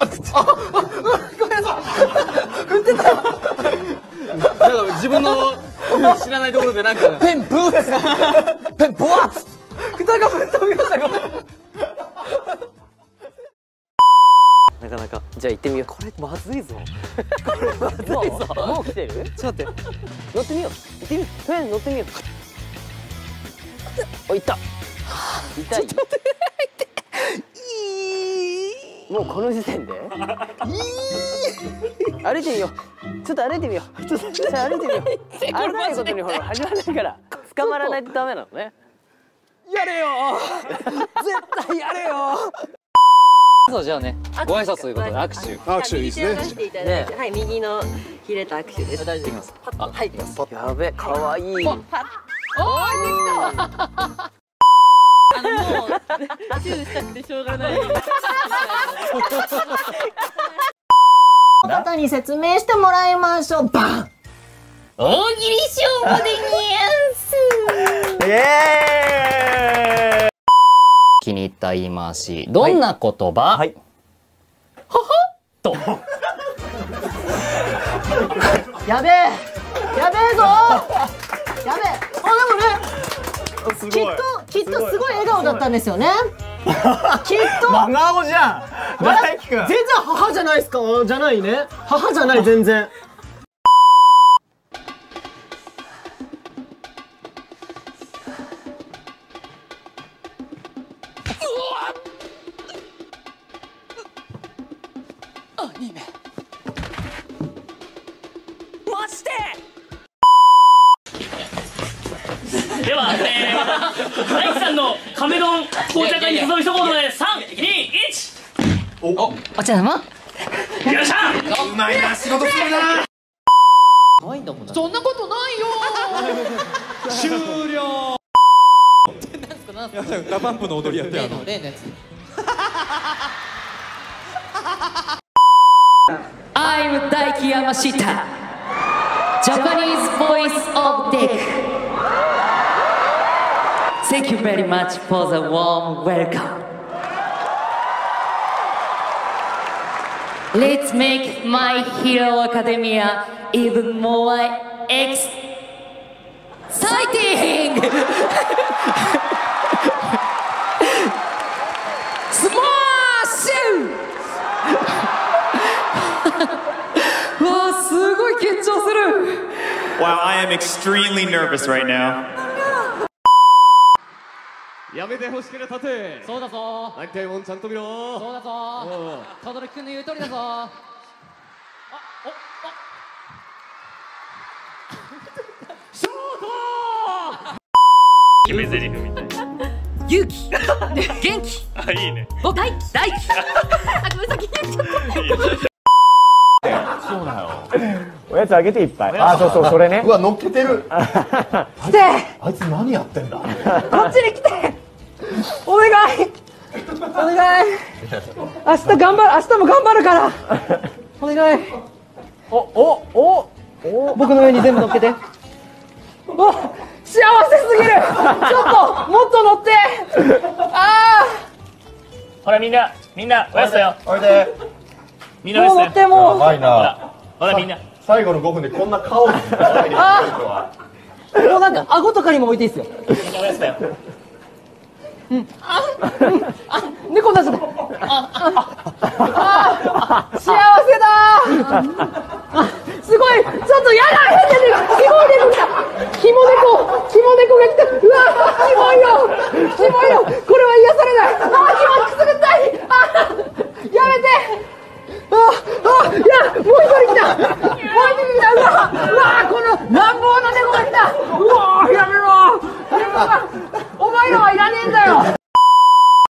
ごめんなさい。振ってた。なんか自分の知らないところでなんかペンブーです。ペンボワッ。蓋がぶっ飛びました。ごめん。なかなか。じゃあ行ってみよう。これまずいぞ。これまずいぞ。もう来てる？ちょっと待って。乗ってみよう。行ってみよう。とりあえず乗ってみよう。お、行った。痛い。もうこの時点で歩いてみよう。ちょっと歩いてみよう。ちょっと歩いてみよう。歩かないことにほら始まらないから捕まらないとダメなのね。やれよ。絶対やれよ。そう、じゃあね、ご挨拶ということで握手。 握手いいですね。 はい、右のひれた握手です。 大丈夫です。はい。やべ、可愛い。おー、できた。もうチューしたくてしょうがない。 方に説明してもらいましょう。バン。 大喜利勝負でニャンス。 気に入った言い回し。どんな言葉？はい。ははと。 やべえ。やべえぞ。やべえ。あ、でもね。きっとすごい笑顔だったんですよね。きっと。 真顔じゃん。大輝くん。 全然母じゃないですか。じゃないね。母じゃない全然。 あ、いいね。マジで。 では、大輝さんの亀丼紅茶会に進み一言で3、2、1。 お茶玉。 よっしゃ。 うまいな、仕事するな。 可愛いんだもんな。 そんなことないよ。 終了。 なんすか。 ダパンプの踊りやって例のやつ。 I'm Daiki Yamashita, Japanese voice of Dick. Thank you very much for the warm welcome. Let's make My Hero Academia even more exciting! Smash! わあ、すごい緊張する。 Wow, I am extremely nervous right now. やめてほしければ立て。 そうだぞ。 なりたいもんちゃんと見ろ。 そうだぞ。轟くんの言う通りだぞ。あ、 ショート。 決め台詞みたいな。 勇気、元気、 あ、いいね。 僕大輝。あ、ごめん、先に言っちゃった。 そうだよ。おやつあげていっぱい。あ、そうそう、それね。 うわ、乗っけてる。 来て。 あいつ何やってんだ。 こっちに来て。お願い。お願い。明日頑張る。明日も頑張るから。お願い。僕の上に全部乗っけて。もう幸せすぎる。ちょっともっと乗って。ああ。 ほらみんなおやつだよ。 おいで。 みんなおやつだよ。 もう乗ってもう。 やばいな。 ほらみんな。 最後の5分でこんな顔にならないで。 もうなんか顎とかにも置いていいですよ。 みんなおやつだよ。 猫出すね。幸せだ。すごい、ちょっとやだ。キモ猫来た。キモ猫が来た。うわ、キモいよ。